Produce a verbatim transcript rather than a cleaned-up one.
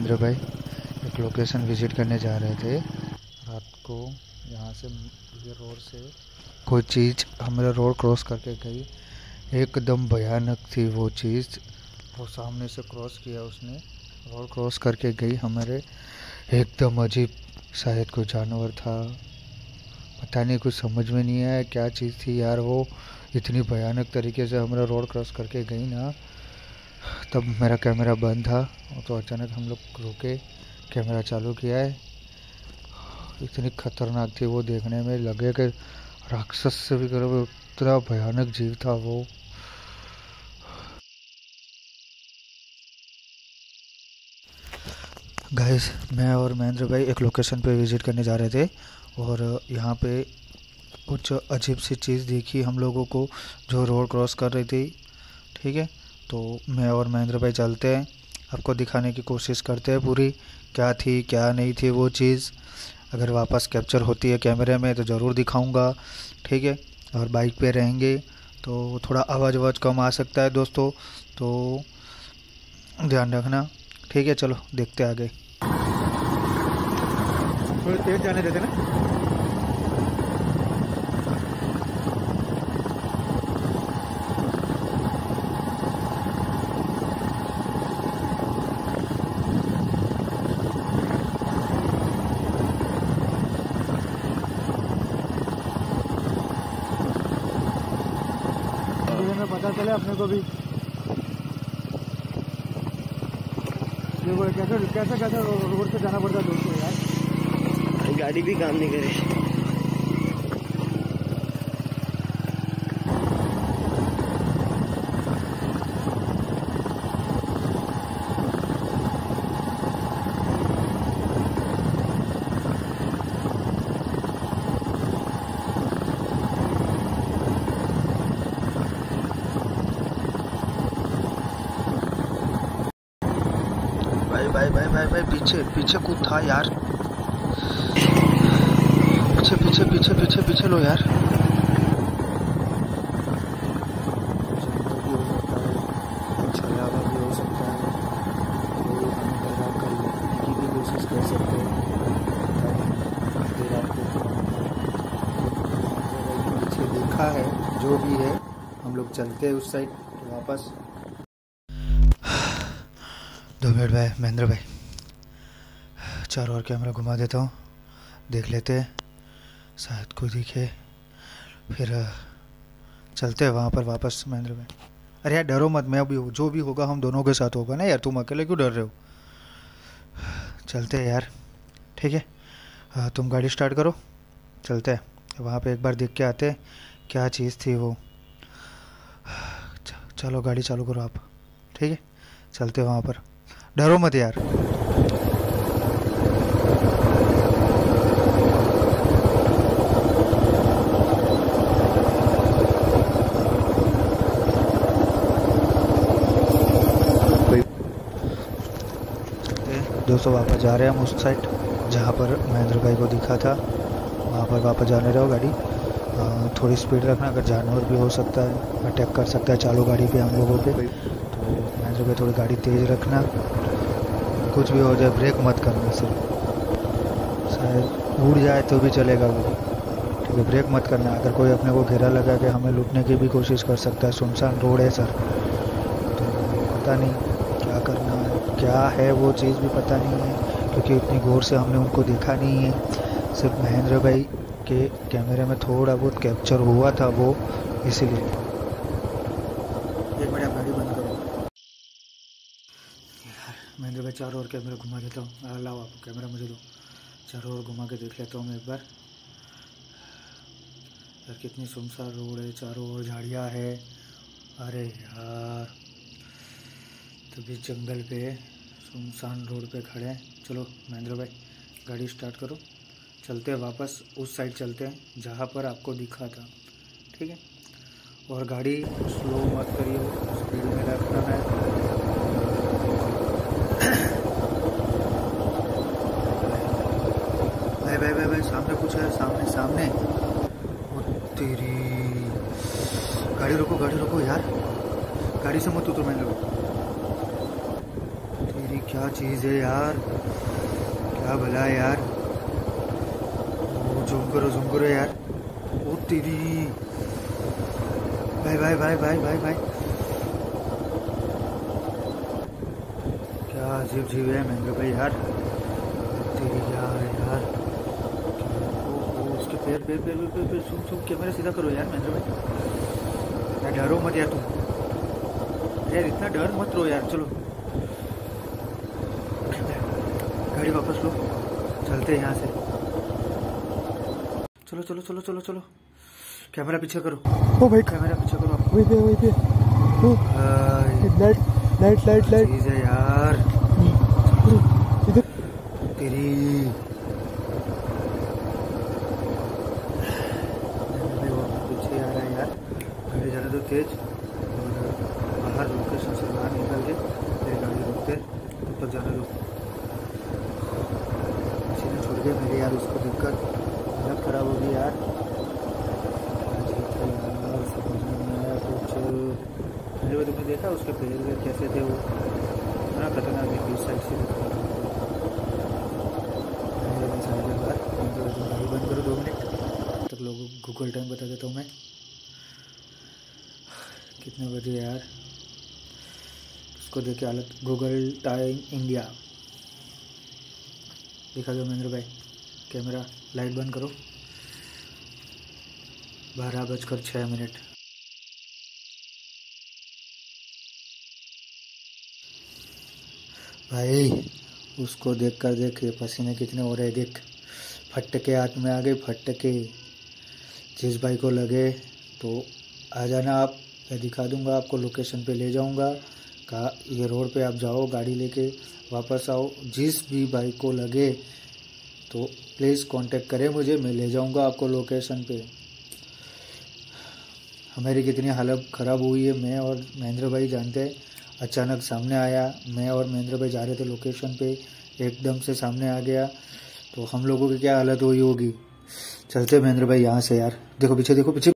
महेंद्र भाई एक location visit करने जा रहे थे रात को। यहाँ से ये रोड से कोई चीज़ हमारा रोड क्रॉस करके गई, एकदम भयानक थी वो चीज़। वो सामने से क्रॉस किया उसने, रोड क्रॉस करके गई हमारे, एकदम अजीब, शायद कोई जानवर था, पता नहीं, कुछ समझ में नहीं आया क्या चीज़ थी यार। वो इतनी भयानक तरीके से हमारा रोड क्रॉस करके गई ना, तब मेरा कैमरा बंद था तो अचानक हम लोग रुके, कैमरा चालू किया है। इतनी खतरनाक थी वो, देखने में लगे कि राक्षस से भी करो, इतना भयानक जीव था वो। गाइस, मैं और महेंद्र भाई एक लोकेशन पे विज़िट करने जा रहे थे और यहाँ पे कुछ अजीब सी चीज़ दिखी हम लोगों को जो रोड क्रॉस कर रही थी। ठीक है, तो मैं और महेंद्र भाई चलते हैं, आपको दिखाने की कोशिश करते हैं पूरी क्या थी क्या नहीं थी वो चीज़। अगर वापस कैप्चर होती है कैमरे में तो ज़रूर दिखाऊंगा। ठीक है, और बाइक पे रहेंगे तो थोड़ा आवाज़ आवाज़ कम आ सकता है दोस्तों, तो ध्यान रखना। ठीक है, चलो देखते आगे। थोड़ी तेज जाने देते ना। पता चले अपने को भी कैसे कैसे कैसे रोड से जाना पड़ता है दोस्तों यार, गाड़ी भी काम नहीं करे। भाई भाई भाई भाई पीछे पीछे कूद था यार, पीछे पीछे पीछे पीछे पीछे लो यार। छलावा भी हो सकता है, कोई हमें डरा कर लेने की भी कोशिश कर सकते हैं। देर आपको पीछे देखा है, जो भी है हम लोग चलते हैं उस साइड तो वापस। दो मिनट भाई महेंद्र भाई, चारों ओर कैमरा घुमा देता हूँ, देख लेते हैं, शायद कोई दिखे, फिर चलते हैं वहाँ पर वापस महेंद्र भाई। अरे यार डरो मत, मैं अभी जो भी होगा हम दोनों के साथ होगा ना यार, तुम अकेले क्यों डर रहे हो। चलते हैं यार, ठीक है, तुम गाड़ी स्टार्ट करो, चलते हैं वहाँ पे, एक बार देख के आते हैं क्या चीज़ थी वो। चलो गाड़ी चालू करो आप, ठीक है, चलते हैं वहाँ पर, डरो मत यार। दोस्तों वापस जा रहे हैं हम उस साइड जहाँ पर महेंद्र भाई को दिखा था, वहाँ पर वापस जाने रहो गाड़ी। आ, थोड़ी स्पीड रखना, अगर जानवर भी हो सकता है, अटैक कर सकता है चालू गाड़ी पे हम लोगों पे, तो महेंद्र भाई थोड़ी गाड़ी तेज़ रखना, कुछ भी हो जाए ब्रेक मत करना, सिर्फ शायद उड़ जाए तो भी चलेगा वो, ठीक है, ब्रेक मत करना। अगर कोई अपने को घेरा लगा के हमें लूटने की भी कोशिश कर सकता है, सुनसान रोड है सर, तो पता नहीं क्या करना है, क्या है वो चीज़ भी पता नहीं है, क्योंकि इतनी गौर से हमने उनको देखा नहीं है, सिर्फ महेंद्र भाई के कैमरे में थोड़ा बहुत कैप्चर हुआ था वो, इसीलिए। एक मिनट आप गाड़ी बंद करो यार, महेंद्र भाई चारों ओर कैमरा घुमा देता हूँ, लाओ आप कैमरा मुझे दो, चारों ओर घुमा के देख लेता हूँ मैं एक बार। यार कितनी सुनसान रोड है, चारों ओर झाड़ियाँ है, अरे यार तो बीच जंगल पे सुनसान रोड पे खड़े हैं। चलो महेंद्र भाई गाड़ी स्टार्ट करो, चलते हैं वापस उस साइड, चलते हैं जहाँ पर आपको दिखा था, ठीक है, और गाड़ी स्लो मत करिए, स्पीड में रखना है। भाई भाई भाई भाई सामने कुछ है, सामने सामने, ओ तेरी, गाड़ी रोको गाड़ी रोको यार, गाड़ी से मत उतरो, मैंने तेरी क्या चीज है यार, क्या भला है यार। जूम करो जूम करो यार। ओ तेरी भाई भाई भाई भाई भाई भाई क्या अजीब जीव है महेंद्र भाई यार। तेरी क्या है यार। ओ, ओ, उसके पैर पैर पैर पैर पैर सुन सुन कैमरा सीधा करो यार महेंद्र भाई। यार डरो मत यार तुम यार, इतना डर मत रो यार। चलो गाड़ी वापस लो, चलते हैं यहाँ से। चलो चलो चलो चलो चलो कैमरा पीछे करो। ओ भाई कैमरा पीछे करो आप। वही पे वही पे लाइट लाइट लाइट लाइट चीज है यार। इधर तेरी पीछे आ रहा है यार। गाड़ी जाने दो तेज, और बाहर लोकेशन से बाहर निकल के फिर गाड़ी रोकते तब तक जाने दो। किसी ने छोड़ के मेरे यार, उसको देखकर हालत खराब होगी यार। यार समझ में नहीं आया कुछ। मेरे तुमने देखा उसके पैर कैसे थे, वो इतना खतरनाक है। बीच साइड से गाड़ी बंद करो दो मिनट तक, लोगों को गूगल टाइम बता देता हूँ मैं कितने बजे यार। उसको देख के हालत, गूगल टाइम इंडिया दिखा दो महेंद्र भाई। कैमरा लाइट बंद करो। बारह बजकर छः मिनट। भाई उसको देख कर देख, पसीने कितने हो रहे देख। फटके हाथ में आ गए, फटके। जिस भाई को लगे तो आ जाना आप, मैं दिखा दूंगा आपको, लोकेशन पे ले जाऊंगा। कहा ये रोड पे आप जाओ, गाड़ी लेके वापस आओ। जिस भी भाई को लगे तो प्लीज़ कांटेक्ट करें मुझे, मैं ले जाऊंगा आपको लोकेशन पे। हमारी कितनी हालत ख़राब हुई है, मैं और महेंद्र भाई जानते हैं। अचानक सामने आया, मैं और महेंद्र भाई जा रहे थे लोकेशन पे, एकदम से सामने आ गया तो हम लोगों की क्या हालत हुई होगी। चलते महेंद्र भाई यहाँ से यार। देखो पीछे, देखो पीछे।